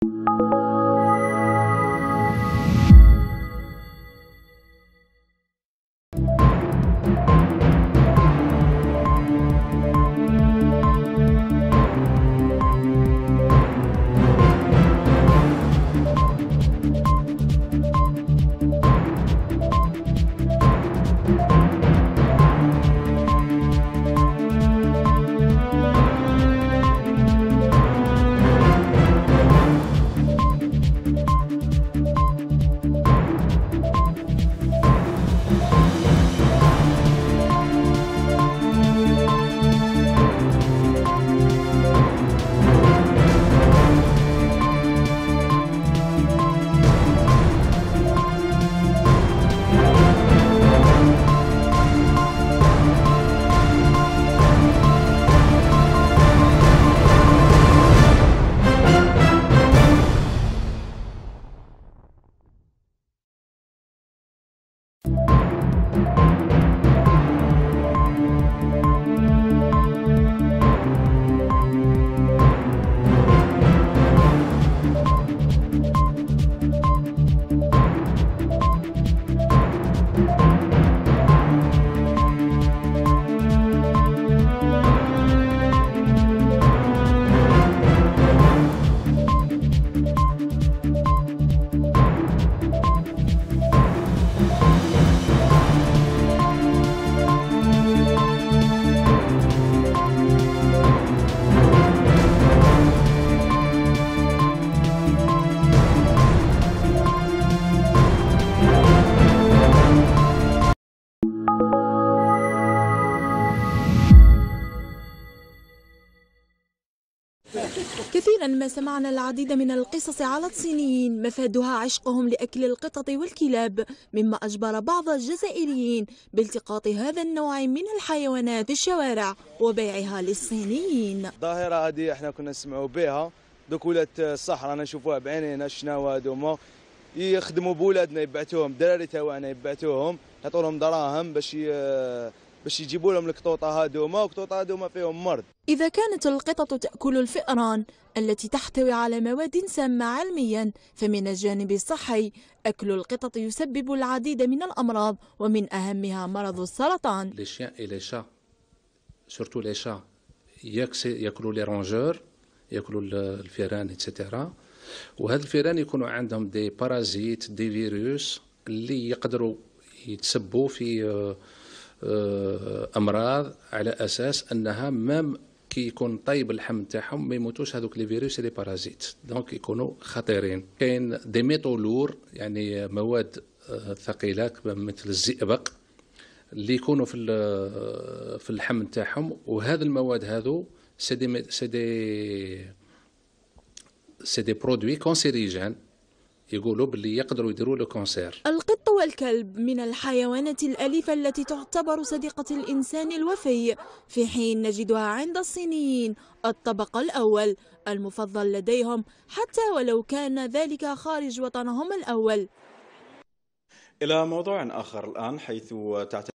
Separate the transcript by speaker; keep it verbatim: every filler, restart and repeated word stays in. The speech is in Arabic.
Speaker 1: كثيرا ما سمعنا العديد من القصص على الصينيين مفادها عشقهم لأكل القطط والكلاب، مما أجبر بعض الجزائريين بالتقاط هذا النوع من الحيوانات في الشوارع وبيعها للصينيين.
Speaker 2: الظاهرة هذه احنا كنا نسمعوا بها، دوك ولات الصح رانا نشوفوها بعينينا. شناو هذوما يخدموا بولادنا، يبعثوهم الدراري تاعنا يبعثوهم يعطوا لهم دراهم باش باش يجيبوا لهم القطوطه هذوما، والقطوطه هذوما فيهم مرض.
Speaker 1: إذا كانت القطط تأكل الفئران التي تحتوي على مواد سامة علميا، فمن الجانب الصحي أكل القطط يسبب العديد من الأمراض ومن أهمها مرض السرطان.
Speaker 3: Les chiens et les chats, surtout les chats, ياكلوا لي رونجور، ياكلوا الفئران إتسيتيرا، وهاد الفئران يكونوا عندهم دي بارازيت دي فيروس اللي يقدروا يتسبوا في امراض على اساس انها مام كي يكون طيب اللحم تاعهم ما يموتوش هذوك لي فيروس لي بارازيت، دونك يكونوا خطيرين. كاين دي ميتولور يعني مواد ثقيله مثل الزئبق اللي يكونوا في في اللحم تاعهم، وهذا المواد هذو سي دي سي دي سي دي برودوي كونسيريجين، يقولوا باللي يقدروا يديروا له كونسير.
Speaker 1: القط والكلب من الحيوانات الأليفة التي تعتبر صديقة الإنسان الوفي، في حين نجدها عند الصينيين الطبق الأول المفضل لديهم، حتى ولو كان ذلك خارج وطنهم الأول.
Speaker 4: إلى موضوع آخر الآن، حيث تعتبر